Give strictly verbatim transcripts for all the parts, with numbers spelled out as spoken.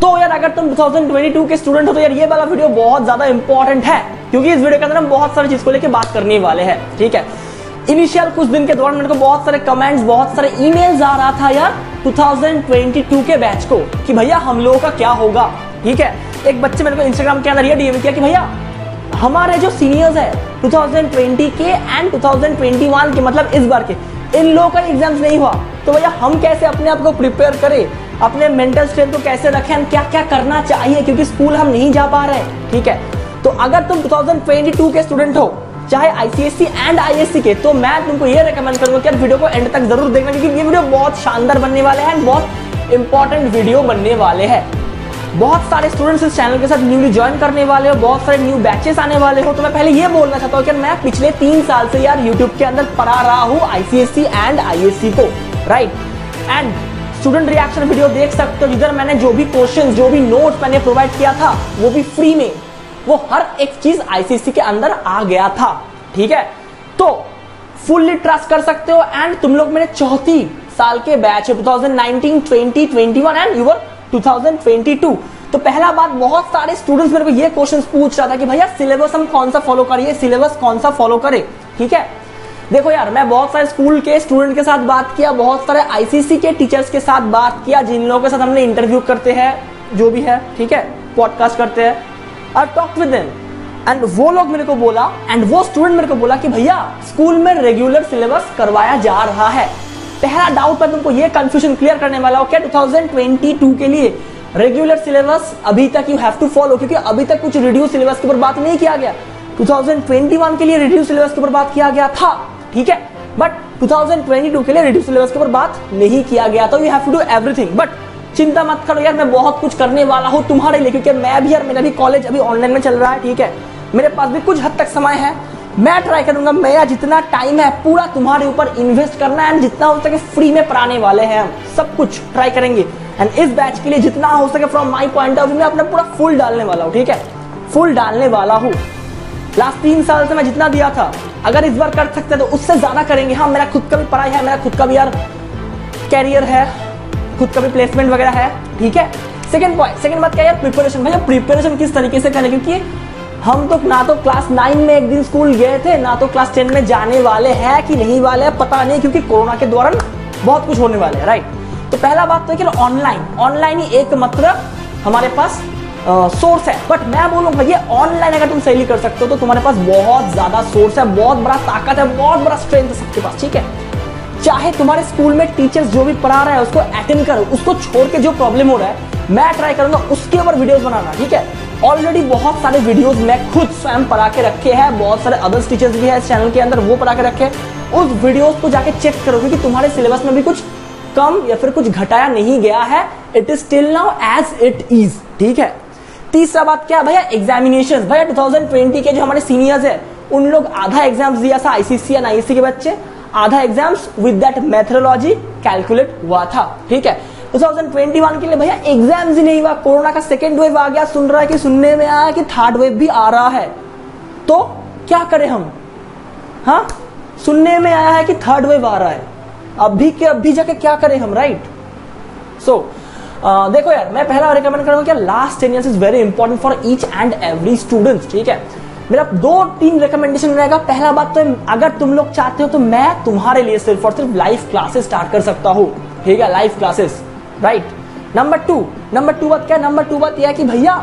तो यार अगर तुम दो हज़ार बाईस के स्टूडेंट हो तो यार ये वाला वीडियो बहुत ज्यादा इंपॉर्टेंट है, क्योंकि इस वीडियो के अंदर हम बहुत सारी चीज को लेकर बात करने वाले हैं। ठीक है, इनिशियल कुछ दिन के दौरान मेरे को बहुत सारे कमेंट्स, बहुत सारे ईमेल्स आ रहा था यार दो हज़ार बाईस के बैच को कि भैया हम लोगों का क्या होगा। ठीक है, एक बच्चे मेरे को इंस्टाग्राम के अंदर ये डीएम किया कि भैया हमारे जो सीनियर्स है दो हज़ार बीस के एंड दो हज़ार इक्कीस के, मतलब इस बार के, इन लोगों का एग्जाम्स नहीं हुआ, तो भैया हम कैसे अपने आप को प्रिपेयर करें, अपने मेंटल स्ट्रेंथ को कैसे रखें, क्या क्या करना चाहिए, क्योंकि स्कूल हम नहीं जा पा रहे हैं। ठीक है, तो अगर तुम दो हज़ार बाईस के स्टूडेंट हो, चाहे आईसीएससी एंड आईएससी के, तो मैं तुमको ये रेकमेंड करूंगा कि वीडियो को एंड तक जरूर देखना, क्योंकि ये वीडियो बहुत शानदार बनने वाले हैं, बहुत इंपॉर्टेंट वीडियो बनने वाले हैं। बहुत सारे स्टूडेंट्स इस चैनल के साथ न्यूली ज्वाइन करने वाले हो, बहुत सारे न्यू बैचेस आने वाले हो। तो मैं पहले ये बोलना चाहता हूँ कि मैं पिछले तीन साल से यार यूट्यूब के अंदर पढ़ा रहा हूँ आईसीएससी एंड आईएससी को, right. And student reaction video देख सकते हो, जिधर मैंने जो भी क्वेश्चन, जो भी नोट्स मैंने प्रोवाइड किया था वो भी फ्री में, वो हर एक चीज आईसीएससी के अंदर आ गया था। ठीक है, तो फुल्ली ट्रस्ट कर सकते हो। एंड तुम लोग मेरे चौथी साल के बैच है, दो हज़ार उन्नीस, बीस, इक्कीस एंड यूर दो हज़ार बाईस। तो पहला बात, बहुत सारे स्टूडेंट्स मेरे को ये क्वेश्चंस पूछ रहा था कि भैया सिलेबस हम कौन सा फॉलो करिए, सिलेबस कौन सा फॉलो करें। ठीक है, देखो यार मैं बहुत सारे स्कूल के स्टूडेंट के साथ बात किया, बहुत सारे आईसीएससी के टीचर्स के साथ बात किया, जिन लोगों के साथ हमने इंटरव्यू करते हैं, जो भी है, ठीक है, पॉडकास्ट करते हैं, I talk with them. And वो लोग मेरे को बोला, एंड वो स्टूडेंट मेरे को बोला कि भैया स्कूल में रेगुलर सिलेबस करवाया जा रहा है। पहला डाउट मैं तुमको ये कंफ्यूजन क्लियर करने वाला हूं, क्या दो हज़ार बाईस के लिए रेगुलर सिलेबस अभी तक यू हैव टू फॉलो, क्योंकि अभी तक कुछ रिड्यूस सिलेबस के ऊपर बात नहीं किया गया। दो हज़ार इक्कीस के लिए रिड्यूस सिलेबस के ऊपर बात किया गया था, ठीक है, बट दो हज़ार बाईस के लिए रिड्यूस सिलेबस के ऊपर बात नहीं किया गया, तो you have to do everything. But चिंता मत करो यार, मैं बहुत कुछ करने वाला हूं तुम्हारे लिए, क्योंकि मैं भी यार, मेरा भी कॉलेज अभी ऑनलाइन में चल रहा है। ठीक है, मेरे पास भी कुछ हद तक समय है, मैं ट्राई करूंगा मेरा जितना टाइम है पूरा तुम्हारे ऊपर इन्वेस्ट करना है, एंड जितना हो सके फ्री में पढ़ाने वाले हैं हम, सब कुछ ट्राई करेंगे। एंड इस बैच के लिए जितना हो सके from my point of view मैं अपना पूरा फुल डालने वाला हूँ। ठीक है, फुल डालने वाला हूँ। लास्ट तीन साल से मैं जितना दिया था, अगर इस बार कर सकते तो उससे ज्यादा करेंगे। हाँ, मेरा खुद का भी पढ़ाई है, मेरा खुद का भी यार कैरियर है, खुद का भी प्लेसमेंट वगैरह है। ठीक है, सेकंड पॉइंट, सेकंड बात क्या है, प्रिपरेशन। भैया प्रिपरेशन किस तरीके से करें, क्योंकि हम तो ना तो क्लास नाइन में एक दिन स्कूल गए थे, ना तो क्लास टेन में जाने वाले हैं कि नहीं वाले हैं पता नहीं, क्योंकि कोरोना के दौरान बहुत कुछ होने वाले है, राइट। तो पहला बात तो है कि ऑनलाइन ऑनलाइन ही एकमात्र हमारे पास सोर्स है। बट मैं बोलूंगा ये ऑनलाइन अगर तुम सही कर सकते हो तो तुम्हारे पास बहुत ज्यादा सोर्स है, बहुत बड़ा ताकत है, बहुत बड़ा स्ट्रेंथ है सबके पास। ठीक है, चाहे तुम्हारे स्कूल में टीचर्स जो भी पढ़ा रहा है उसको अटेंड करो, उसको छोड़ के जो प्रॉब्लम हो रहा है मैं ट्राई करूंगा उसके ऊपर वीडियोस बनाना। ठीक है, ऑलरेडी बहुत सारे वीडियोस मैं खुद स्वयं पढ़ा के रखे हैं, बहुत सारे अदर्स टीचर्स भी है इस चैनल के अंदर, वो पढ़ा के रखे। उस वीडियोस को जाके चेक करो, क्योंकि तुम्हारे सिलेबस में भी कुछ कम या फिर कुछ घटाया नहीं गया है, it is still now as it is. ठीक है, तीसरा बात क्या भैया, एग्जामिनेशन। भैया दो हज़ार बीस के जो हमारे सीनियर्स है उन लोग आधा एग्जाम्स दिया था, आईसीएससी एंड आईएससी के बच्चे, आधा exams with that methodology calculate हुआ था। ठीक है, दो हज़ार इक्कीस के लिए भैया एग्जाम्स ही नहीं हुआ, कोरोना का सेकेंड वेव आ गया, सुन रहा है कि सुनने में आया कि थर्ड वेव भी आ रहा है, तो क्या करें हम। हाँ, सुनने में आया है कि थर्ड वेव आ रहा है, अभी के अभी जाके क्या करें हम, राइट। सो uh, देखो यार, मैं पहला रिकमेंड करूंगा कि last ten years is very important for each and every student. ठीक है, मेरा दो तीन रिकमेंडेशन रहेगा। पहला बात तो अगर तुम लोग चाहते हो तो मैं तुम्हारे लिए सिर्फ और सिर्फ लाइव क्लासेस स्टार्ट कर सकता हूँ। ठीक है, live classes, right. Number two number two बात क्या, नंबर टू बात यह है कि भैया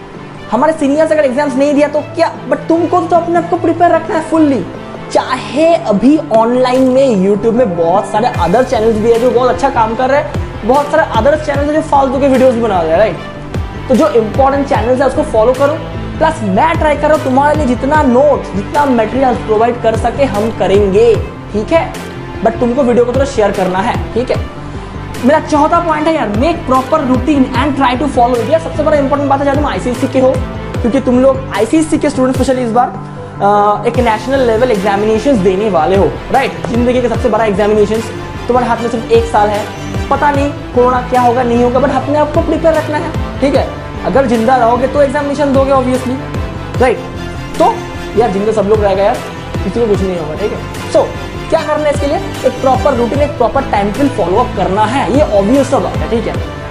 हमारे सीनियर्स अगर एग्जाम्स नहीं दिया तो क्या, बट तुमको तो अपने आप को प्रिपेयर रखना है फुल्ली। चाहे अभी ऑनलाइन में यूट्यूब में बहुत सारे अदर चैनल्स भी है जो बहुत अच्छा काम कर रहे हैं, बहुत सारे अदर चैनल्स है जो फालतू के वीडियोस भी बना रहे हैं, राइट। तो जो इंपॉर्टेंट चैनल्स है उसको फॉलो करो, प्लस मैं ट्राई कर रहा हूं तुम्हारे लिए जितना नोट्स, जितना मटेरियल प्रोवाइड कर सके हम करेंगे। ठीक है, बट तुमको वीडियो को थोड़ा शेयर करना है। ठीक है, मेरा चौथा पॉइंट है यार, make proper routine and try to follow it. यार सबसे बड़ा इंपॉर्टेंट बात है, चाहे तुम आईसीएससी के हो, क्योंकि तुम लोग आईसीएससी के स्टूडेंट स्पेशली इस बार आ, एक नेशनल लेवल एग्जामिनेशंस देने वाले हो, राइट। जिंदगी का सबसे बड़ा एग्जामिनेशंस, तुम्हारे हाथ में सिर्फ एक साल है, पता नहीं कोरोना क्या होगा नहीं होगा, बट अपने आप को प्रिपेयर रखना है। ठीक है, अगर जिंदा रहोगे तो एग्जामिनेशन दोगे ऑब्वियसली, राइट। तो यार जिंदा सब लोग रहेगा यार, किसी को कुछ नहीं होगा। ठीक है, सो so, क्या करना है इसके लिए, एक प्रॉपर रूटीन, एक proper time table follow up करना है, ये ऑब्वियस सा बात है। ठीक है,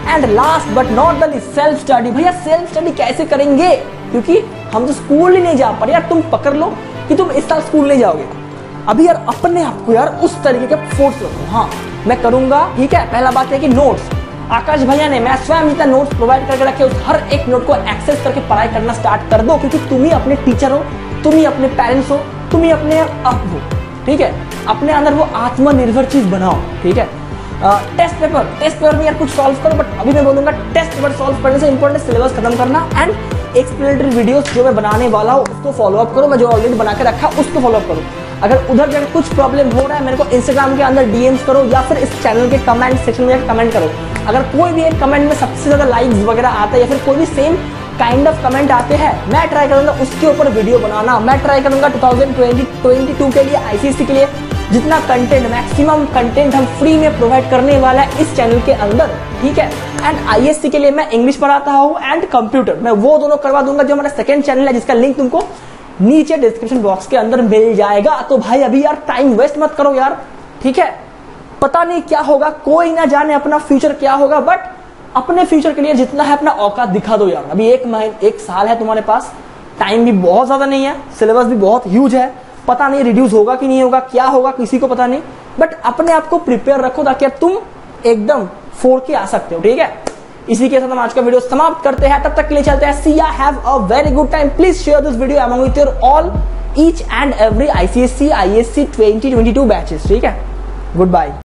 and last but not the least, self study. भैया सेल्फ स्टडी कैसे करेंगे, क्योंकि हम तो स्कूल ही नहीं जा पा रहे यार। तुम पकड़ लो कि तुम इस साल स्कूल नहीं जाओगे, अभी यार अपने आप को यार उस तरीके के फोर्स रखो। हाँ मैं करूंगा, ठीक है। पहला बात है कि नोट्स, आकाश भैया ने मैं स्वयं जितना नोट्स प्रोवाइड करके रखे उस हर एक नोट को एक्सेस करके पढ़ाई करना स्टार्ट कर दो, क्योंकि तुम ही अपने टीचर हो, तुम ही अपने पेरेंट्स हो, तुम ही अपने आप हो, ठीक है। अपने अंदर वो आत्मनिर्भर चीज बनाओ, ठीक है। टेस्ट पेपर टेस्ट पेपर में यार कुछ सॉल्व करो, बट अभी मैं बोलूंगा टेस्ट पेपर सॉल्व करने से इंपॉर्टेंट सिलेबस खत्म करना एंड एक्सप्लेनेटरी वीडियोस जो मैं बनाने वाला हूँ उसको फॉलो अप करो। मैं जो ऑलरेडी बना के रखा उसको फॉलो अप करो। अगर उधर जाकर कुछ प्रॉब्लम हो रहा है मेरे को इंस्टाग्राम के अंदर डीएम्स करो या फिर इस चैनल के कमेंट सेक्शन में कमेंट करो। अगर कोई भी एक कमेंट में सबसे ज्यादा लाइक्स वगैरह आता है या फिर कोई भी सेम काइंड ऑफ कमेंट आते हैं, मैं ट्राई करूंगा उसके ऊपर वीडियो बनाना। मैं ट्राई करूंगा टू थाउजेंड ट्वेंटी टू के लिए आईसीएसई के लिए जितना कंटेंट, मैक्सिमम कंटेंट हम फ्री में प्रोवाइड करने वाला है इस चैनल के अंदर, ठीक है। एंड आईएससी के लिए मैं इंग्लिश पढ़ाता हूँ एंड कंप्यूटर, मैं वो दोनों करवा दूंगा जो हमारा सेकंड चैनल है, जिसका लिंक तुमको नीचे डिस्क्रिप्शन बॉक्स के अंदर मिल जाएगा। तो भाई अभी यार टाइम वेस्ट मत करो यार, ठीक है। पता नहीं क्या होगा, कोई ना जाने अपना फ्यूचर क्या होगा, बट अपने फ्यूचर के लिए जितना है अपना औकात दिखा दो यार। अभी एक महीने एक साल है तुम्हारे पास, टाइम भी बहुत ज्यादा नहीं है, सिलेबस भी बहुत ह्यूज है, पता नहीं रिड्यूस होगा कि नहीं होगा, क्या होगा किसी को पता नहीं, बट अपने आप को प्रिपेयर रखो ताकि तुम एकदम फोड़ के आ सकते हो, ठीक है। इसी के साथ हम आज का वीडियो समाप्त करते हैं, तब तक के लिए चलते हैं। See ya have a very good time. Please share this video among with your all each and every ICSE ISC twenty twenty two batches, ठीक है। Good bye.